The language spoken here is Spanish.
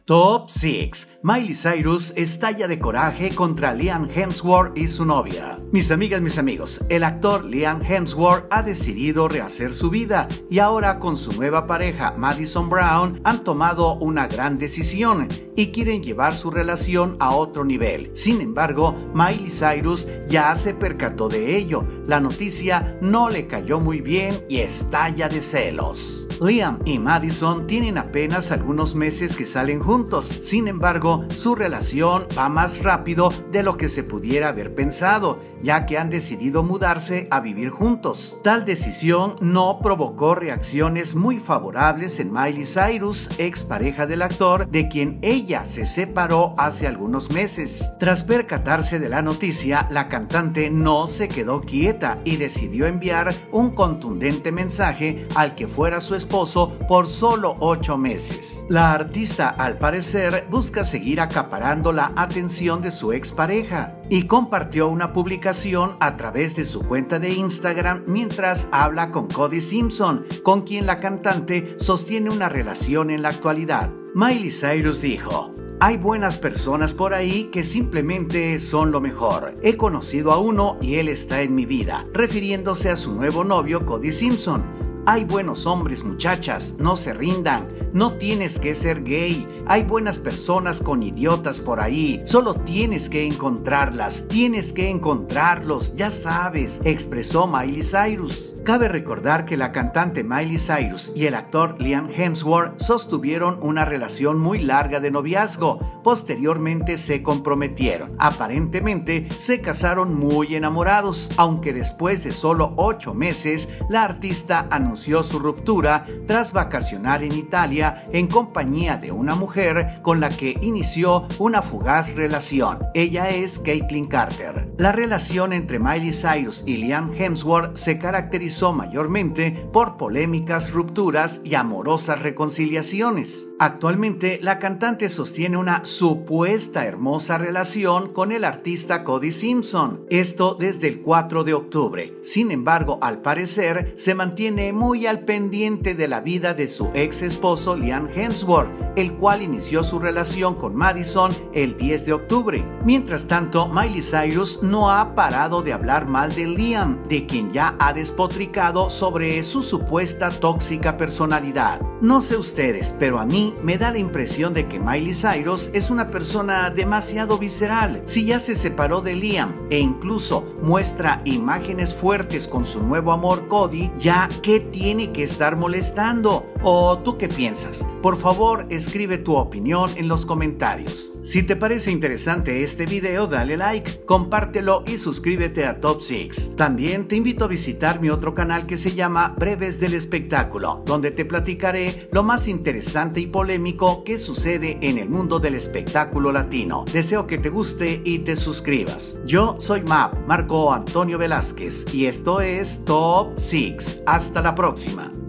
Top 6. Miley Cyrus estalla de coraje contra Liam Hemsworth y su novia. Mis amigas, mis amigos, el actor Liam Hemsworth ha decidido rehacer su vida y ahora con su nueva pareja Madison Brown han tomado una gran decisión y quieren llevar su relación a otro nivel. Sin embargo, Miley Cyrus ya se percató de ello. La noticia no le cayó muy bien y estalla de celos. Liam y Madison tienen apenas algunos meses que salen juntos, sin embargo, su relación va más rápido de lo que se pudiera haber pensado, ya que han decidido mudarse a vivir juntos. Tal decisión no provocó reacciones muy favorables en Miley Cyrus, expareja del actor, de quien ella se separó hace algunos meses. Tras percatarse de la noticia, la cantante no se quedó quieta y decidió enviar un contundente mensaje al que fuera su esposo por solo 8 meses. La artista, al parecer, busca seguir acaparando la atención de su expareja y compartió una publicación a través de su cuenta de Instagram mientras habla con Cody Simpson, con quien la cantante sostiene una relación en la actualidad. Miley Cyrus dijo: "Hay buenas personas por ahí que simplemente son lo mejor. He conocido a uno y él está en mi vida", refiriéndose a su nuevo novio Cody Simpson. "Hay buenos hombres, muchachas, no se rindan. No tienes que ser gay. Hay buenas personas con idiotas por ahí. Solo tienes que encontrarlas. Tienes que encontrarlos, ya sabes", expresó Miley Cyrus. Cabe recordar que la cantante Miley Cyrus y el actor Liam Hemsworth sostuvieron una relación muy larga de noviazgo. Posteriormente se comprometieron. Aparentemente se casaron muy enamorados, aunque después de solo 8 meses, la artista anunció su ruptura tras vacacionar en Italia en compañía de una mujer con la que inició una fugaz relación. Ella es Caitlyn Carter. La relación entre Miley Cyrus y Liam Hemsworth se caracterizó mayormente por polémicas rupturas y amorosas reconciliaciones. Actualmente, la cantante sostiene una supuesta hermosa relación con el artista Cody Simpson, esto desde el 4 de octubre. Sin embargo, al parecer, se mantiene muy al pendiente de la vida de su ex esposo Liam Hemsworth, el cual inició su relación con Madison el 10 de octubre. Mientras tanto, Miley Cyrus no ha parado de hablar mal de Liam, de quien ya ha despotricado sobre su supuesta tóxica personalidad. No sé ustedes, pero a mí me da la impresión de que Miley Cyrus es una persona demasiado visceral. Si ya se separó de Liam e incluso muestra imágenes fuertes con su nuevo amor Cody, ¿ya qué tiene que estar molestando? ¿O tú qué piensas? Por favor, escribe tu opinión en los comentarios. Si te parece interesante este video, dale like, compártelo y suscríbete a Top 6. También te invito a visitar mi otro canal que se llama Breves del Espectáculo, donde te platicaré lo más interesante y polémico que sucede en el mundo del espectáculo latino. Deseo que te guste y te suscribas. Yo soy Marco Antonio Velázquez y esto es Top 6. Hasta la próxima.